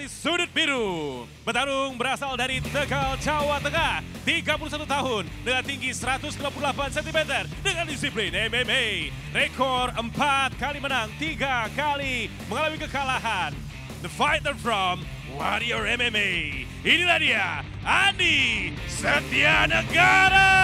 dari sudut biru. Bertarung berasal dari Tegal, Jawa Tengah. 31 tahun dengan tinggi 198 cm dengan disiplin MMA. Rekor 4 kali menang, 3 kali mengalami kekalahan. The fighter from Warrior MMA. Inilah dia, Andi Setianegara.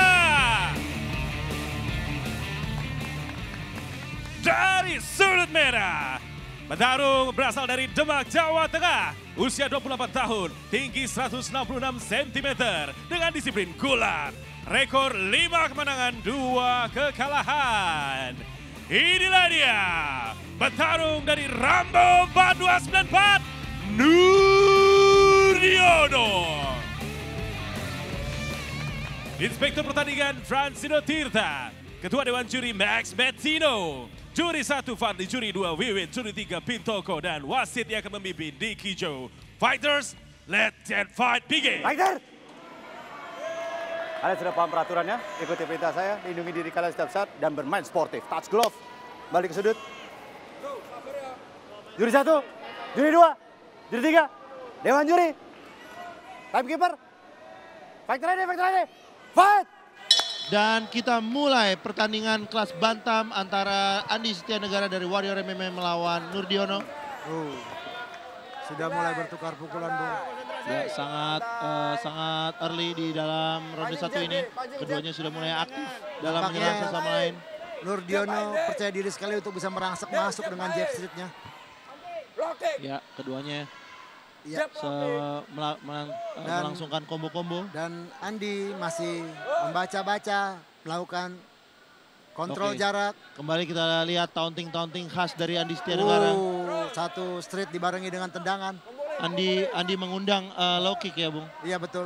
Dari sudut merah, bertarung berasal dari Demak, Jawa Tengah. Usia 28 tahun, tinggi 166 cm dengan disiplin gulat. Rekor 5 kemenangan, 2 kekalahan. Inilah dia, bertarung dari Rambo 4294, Nurdiono. Inspektur pertandingan Fransino Tirta. Ketua Dewan Juri Max Bettino. Juri 1 Fadli, Juri 2 Wiwin, Juri 3 Pintoko, dan wasit yang akan memimpin Diki Joe. Fighters, let that fight begin. Fighter! Kalian sudah paham peraturannya, ikuti perintah saya, lindungi diri kalian setiap saat, dan bermain sportif. Touch glove, balik ke sudut. Juri 1, Juri 2, Juri 3, Dewan Juri, timekeeper, fight ready, fight! Dan kita mulai pertandingan kelas bantam antara Andi Setianegara dari Warrior MMA melawan Nurdiono. Sudah mulai bertukar pukulan, Bung. Ya, sangat early di dalam ronde 1 ini. Keduanya sudah mulai aktif dalam menyerang sesama lain. Nurdiono percaya diri sekali untuk bisa merangsek masuk dengan jab streetnya. Ya, keduanya Ya. melangsungkan combo-combo. Dan Andi masih membaca-baca, melakukan kontrol jarak. Kembali kita lihat taunting khas dari Andi Setianegara. Satu street dibarengi dengan tendangan. Andi mengundang low kick ya, Bung? Iya, betul.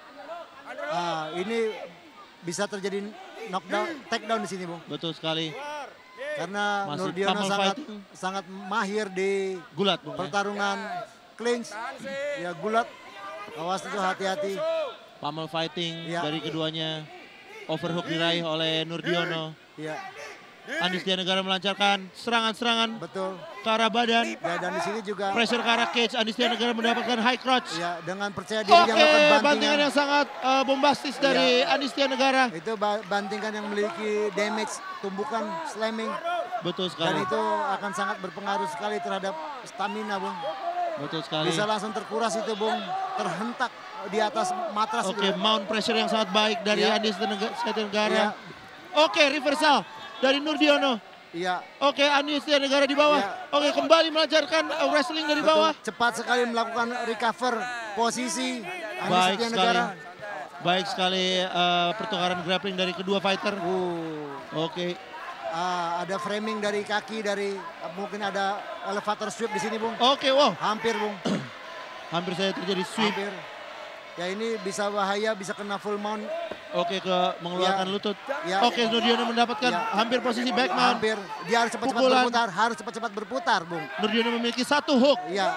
Ini bisa terjadi knockdown, takedown di sini, Bung. Betul sekali. Karena Masih Nurdiono pummel sangat mahir di Gulat, Bung. pertarungan clinch. Ya, gulat. Awas itu, hati-hati. Pummel fighting Ya. dari keduanya. Overhook diraih oleh Nurdiono. Iya, Andi Setianegara melancarkan serangan-serangan betul. ke arah badan. Ya, dan di sini juga Pressure ke arah cage. Andi Setianegara mendapatkan high crotch. ya dengan percaya diri yang Oke, melakukan bantingan yang sangat bombastis dari Andi Setianegara. Itu bantingan yang memiliki damage, tumbukan, slamming. Betul Dan sekali. itu akan sangat berpengaruh sekali terhadap stamina, Bung. Betul sekali. Bisa langsung terkuras itu, Bung. Terhentak di atas matras. Oke, itu. mount pressure yang sangat baik dari Ya. Andi Setianegara. Ya. Oke, reversal dari Nurdiono. Iya. Oke, Andi Setianegara di bawah. Ya. Oke, kembali melancarkan wrestling dari bawah. Cepat sekali melakukan recover posisi Andi Baik sekali. Setianegara. Baik sekali pertukaran grappling dari kedua fighter. Oke. Ada framing dari kaki, dari mungkin ada elevator sweep di sini, Bung. Oke, wow. Hampir, Bung. Hampir saja terjadi sweep. Hampir. Ya, ini bisa bahaya, bisa kena full mount. Oke, mengeluarkan Ya. lutut. Ya. Oke, Nurdiono mendapatkan Ya. hampir posisi back mount. Hampir. Dia harus cepat-cepat Pukulan. berputar, harus cepat-cepat berputar, Bung. Nurdiono memiliki satu hook. Iya.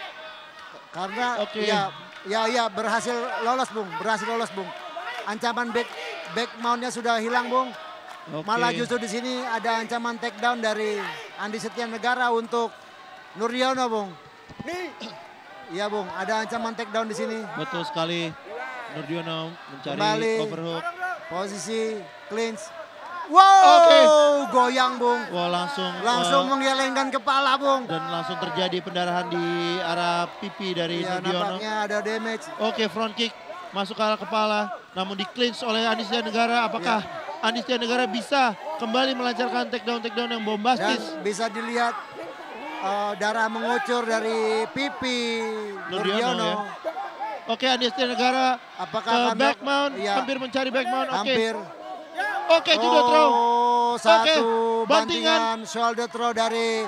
Karena Oke. ya berhasil lolos, Bung. Berhasil lolos, Bung. Ancaman back mount-nya sudah hilang, Bung. Oke. Malah justru di sini ada ancaman takedown dari Andi Setianegara untuk Nurdiono, Bung. Iya, Bung. Ada ancaman takedown di sini. Betul sekali. Nurdiono mencari Kembali. overhook. Posisi clinch. Wow, Oke. goyang, Bung. Wah, Langsung menggelengkan kepala, Bung. dan langsung terjadi pendarahan di arah pipi dari Ya, Nurdiono. nampaknya ada damage. Oke, front kick masuk ke arah kepala, namun di clinch oleh Andi Setianegara. Apakah Andi Setianegara bisa kembali melancarkan takedown yang Dan bombastis? bisa dilihat darah mengucur dari pipi Nurdiono. Oke, Andi Setianegara Apakah ke akan back mount, Iya. hampir mencari back mount. Oke, Hampir. Oke, judo throw. Satu bantingan. bantingan shoulder throw dari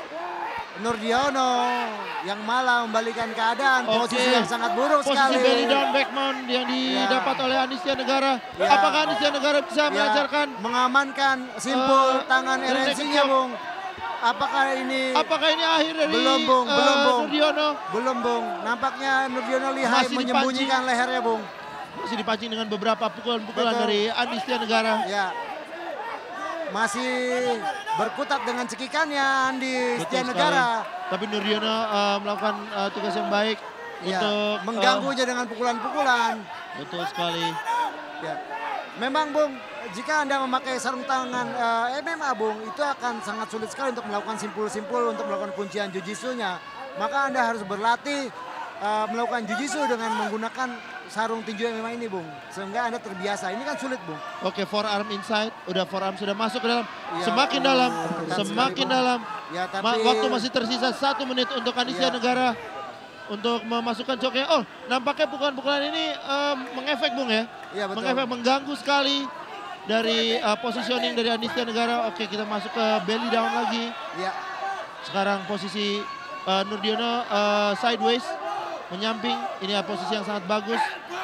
Nurdiono yang malah membalikan keadaan. Oke. Posisi yang sangat buruk Posisi sekali. belly down back mount yang didapat oleh Andi Setianegara. Ya. Apakah Andi Setianegara bisa Ya, melancarkan? mengamankan simpul tangan rear naked RNC-nya, choke. Bung. Apakah ini Apakah ini akhir dari Belum, Bung. Belum, Bung. Nurdiono? belum, Bung? Nampaknya Nurdiono lihai Masih menyembunyikan lehernya, Bung. Masih dipancing dengan beberapa pukulan-pukulan Betul. dari Andi Setianegara. Ya. masih berkutat dengan cekikannya Andi Betul Setianegara. sekali. Tapi Nurdiono melakukan tugas yang baik Ya, untuk mengganggunya dengan pukulan-pukulan. betul sekali. Ya. Memang Bung, jika Anda memakai sarung tangan MMA Bung, itu akan sangat sulit sekali untuk melakukan simpul-simpul untuk melakukan kuncian jujitsunya. Maka Anda harus berlatih melakukan jujitsu dengan menggunakan sarung tinju MMA ini Bung. Sehingga Anda terbiasa. Ini kan sulit Bung. Oke, forearm inside, forearm sudah masuk ke dalam. Ya, Semakin dalam, ketat semakin sekali, Bung. dalam. Ya, tapi Waktu masih tersisa 1 menit untuk Andi Ya. Setianegara untuk memasukkan coknya. Oh, nampaknya pukulan-pukulan ini mengefek Bung ya. Iya, betul. Mengefek, mengganggu sekali dari positioning dari Andi Setianegara. Oke, kita masuk ke belly down lagi. Ya, Sekarang posisi Nurdiono sideways, menyamping. Ini posisi yang sangat bagus.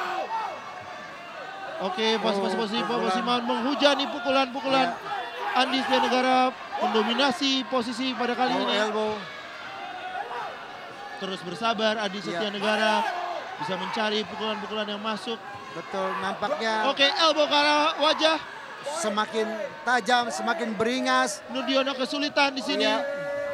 Oke, posisi pukulan. menghujani pukulan-pukulan. Andi Setianegara mendominasi posisi pada kali ini. elbow. Terus bersabar, Andi Setianegara bisa mencari pukulan-pukulan yang masuk. Betul, nampaknya Oke, elbow ke arah wajah. semakin tajam, semakin beringas. Nurdiono kesulitan di sini. Ya,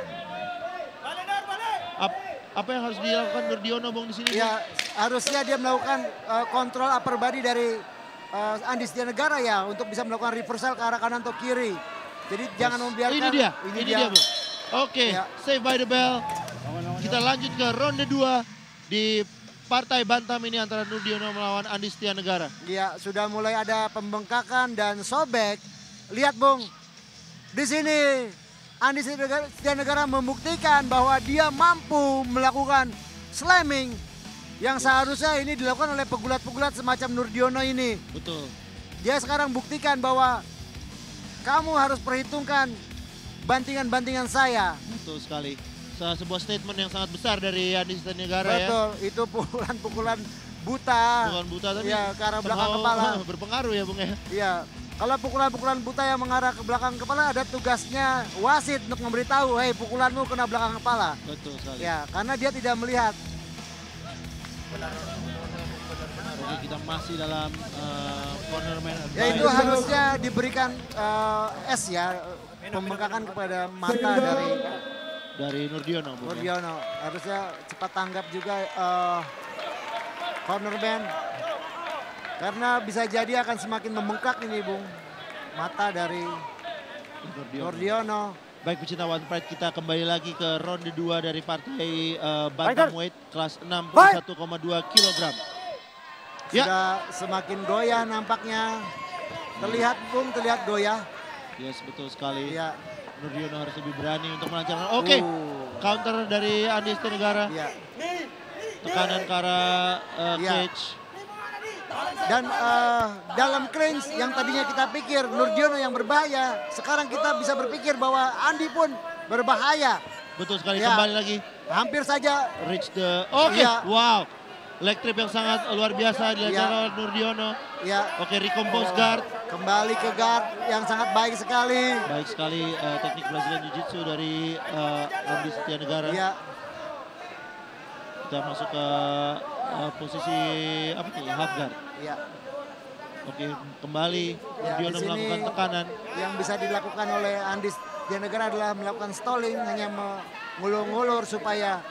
Apa yang harus dilakukan Nurdiono Bung di sini? ya harusnya dia melakukan kontrol upper body dari Andi Setianegara ya untuk bisa melakukan reversal ke arah kanan atau kiri. Jadi jangan membiarkan. Ini dia Bung. Oke, Ya. save by the bell. Kita lanjut ke ronde 2 di partai bantam ini antara Nurdiono melawan Andi Setianegara. Ya, sudah mulai ada pembengkakan dan sobek. Lihat Bung, di sini Andi Setianegara membuktikan bahwa dia mampu melakukan slamming yang seharusnya ini dilakukan oleh pegulat-pegulat semacam Nurdiono ini. Betul. Dia sekarang buktikan bahwa kamu harus perhitungkan bantingan-bantingan saya. Betul sekali. Sebuah statement yang sangat besar dari Andi Setianegara ya. Betul, itu pukulan-pukulan buta. Bukan buta tapi Ya, ke arah belakang somehow kepala. berpengaruh ya Bung ya. Iya, kalau pukulan-pukulan buta yang mengarah ke belakang kepala ada tugasnya wasit untuk memberitahu, hei pukulanmu kena belakang kepala. Betul sekali. Ya, karena dia tidak melihat. Oke, kita masih dalam corner man Ya itu harusnya diberikan S ya, pembengkakan kepada mata dari Nurdiono Bung. Ya. Nurdiono. Harusnya cepat tanggap juga cornerman. Karena bisa jadi akan semakin membengkak ini Bung. Mata dari Nurdiono. Baik pecinta One Pride, kita kembali lagi ke ronde 2 dari partai bantamweight kelas 61,2 kg. Ya. Sudah semakin goyah nampaknya. Terlihat Bung, terlihat goyah. Yes, betul sekali. Ya. Nurdiono harus lebih berani untuk melancarkan. Oke, counter dari Andi Setianegara. Ya. Tekanan ke arah Ya. cage. Dan dalam clinch yang tadinya kita pikir Nurdiono yang berbahaya, sekarang kita bisa berpikir bahwa Andi pun berbahaya. Betul sekali, Ya. kembali lagi. Hampir saja. Reach the... Oke, Ya. wow. Leg trip yang sangat luar biasa dilancarkan Ya. oleh Nurdiono. Ya, Oke, recompose guard. kembali ke guard yang sangat baik sekali. Baik sekali teknik Brazilian Jiu-Jitsu dari Andi Setianegara. Ya, Kita masuk ke posisi apa nih, half guard. ya. Oke, kembali Ya, Nurdiono di sini melakukan tekanan. yang bisa dilakukan oleh Andi Setianegara adalah melakukan stalling, hanya mengulur-ngulur supaya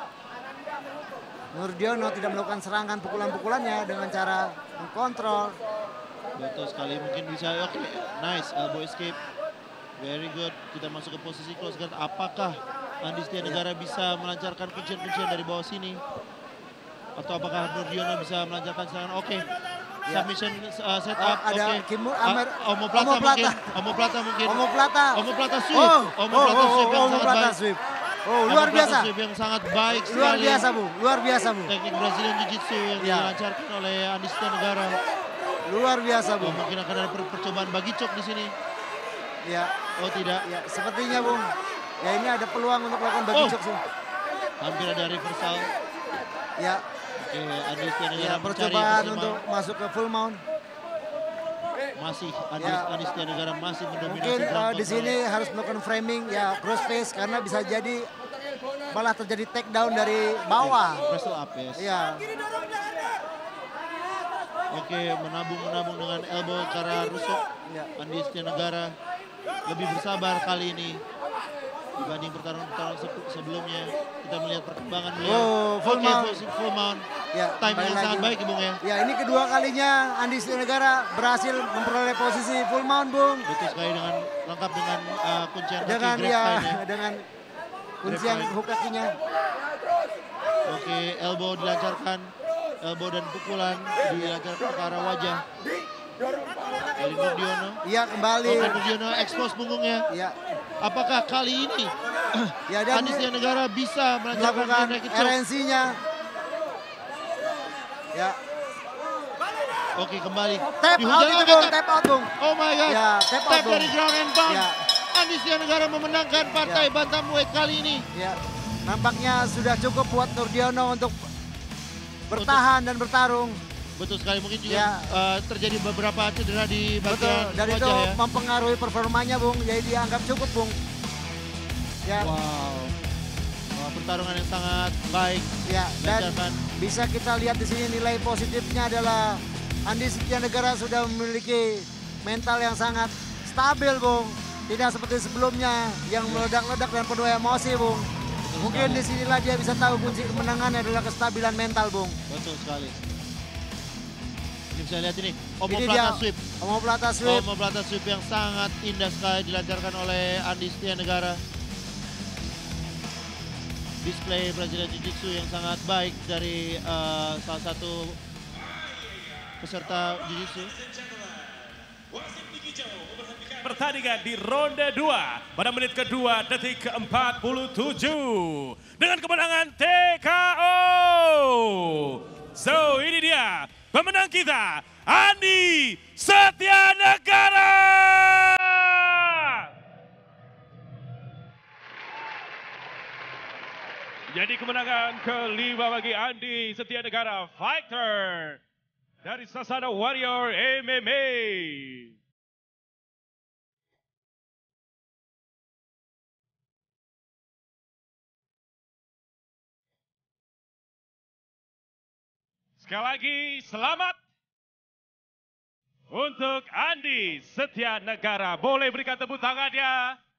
Nurdiono tidak melakukan serangan pukulan-pukulannya dengan cara mengkontrol. Betul sekali, mungkin bisa. Oke, nice elbow escape. Very good. Kita masuk ke posisi close guard. Apakah Andi Setianegara bisa melancarkan kuncian-kuncian dari bawah sini? Atau apakah Nurdiono bisa melancarkan serangan? Oke. Ya. Submission setup. Ada Oke. Kimur Amer, Omoplata mungkin. Omoplata mungkin. Omoplata. Omoplata sweep. Oh, Omoplata sweep yang sangat Omoplata baik. sweep. Oh, luar Omoplata biasa. sweep yang sangat baik sekali. Luar biasa, Bu. Luar biasa, Bu. Teknik Brazilian Jiu-Jitsu yang Ya. dilancarkan oleh Andi Setianegara. Luar biasa, Bu. Oh, mungkin akan ada percobaan bagi cok di sini. Ya, Oh tidak. ya, sepertinya, Bung. Ya, ini ada peluang untuk melakukan bagi Oh. cok sih. Hampir ada reversal. Ya, Oke, Andi Setianegara ya, mencari percobaan posisi untuk masuk ke full mount. masih Ya. Andi Setianegara masih mendominasi Mungkin ground di control. sini harus melakukan framing, ya, cross face karena bisa jadi malah terjadi takedown dari bawah. Wrestle up, yes. Ya, Oke, menabung dengan elbow ke arah rusuk. ya. Andi Setianegara. lebih bersabar kali ini dibanding pertarungan-pertarungan sebelumnya. Kita melihat perkembangan beliau. Oh, full Oke, mount. full mount. Ya, Timing yang kembali sangat lagi. baik ya Bung ya. Ya, ini kedua kalinya Andi Setia Negara berhasil memperoleh posisi full mount, Bung. Betul sekali dengan lengkap dengan kuncian kaki Dengan grab ya, spine ya. dengan kuncian Grab spine. hook kakinya. Oke, elbow dilancarkan. Elbow dan pukulan dilancarkan ke arah wajah. Dari Nurdiono. Iya, kembali. Oke, Nurdiono expose punggungnya. Ya, Apakah kali ini ya dan Andi Setia Negara bisa melancarkan melakukan rear naked choke? RNC-nya. Ya, Oke, kembali. tap Di out hujan- itu, oke, Bung, tap out, Bung. Oh my god. Ya, tap out, Tap Bung. dari ground and pound. Ya. Andi Setia Negara memenangkan partai Ya. bantamweight kali ini. Ya, nampaknya sudah cukup buat Nurdiono untuk bertahan dan bertarung. Betul sekali, mungkin juga Ya. terjadi beberapa cedera di Betul, bagian dan itu wajah ya. mempengaruhi performanya, Bung. Jadi dianggap cukup, Bung. Ya, Wow. Wah, pertarungan yang sangat baik. ya, dan Dilancarkan. bisa kita lihat di sini nilai positifnya adalah Andi Setia Negara sudah memiliki mental yang sangat stabil, Bung. Tidak seperti sebelumnya yang meledak-ledak dan penuh emosi, Bung. Mungkin disinilah dia bisa tahu kunci kemenangannya adalah kestabilan mental, Bung. Betul sekali. Ini bisa lihat ini, Ini dia omoplata sweep. omoplata sweep. Omoplata sweep yang sangat indah sekali dilancarkan oleh Andi Setia Negara. Display Brazilian Jiu-Jitsu yang sangat baik dari salah satu peserta Jiu-Jitsu. Pertandingan di ronde 2 pada menit kedua detik ke-47 dengan kemenangan TKO. So ini dia pemenang kita, Andi Setia Negara. Jadi kemenangan kelima bagi Andi Setia Negara, fighter dari Sasana Warrior MMA. Sekali lagi selamat untuk Andi Setia Negara. Boleh berikan tepuk tangannya.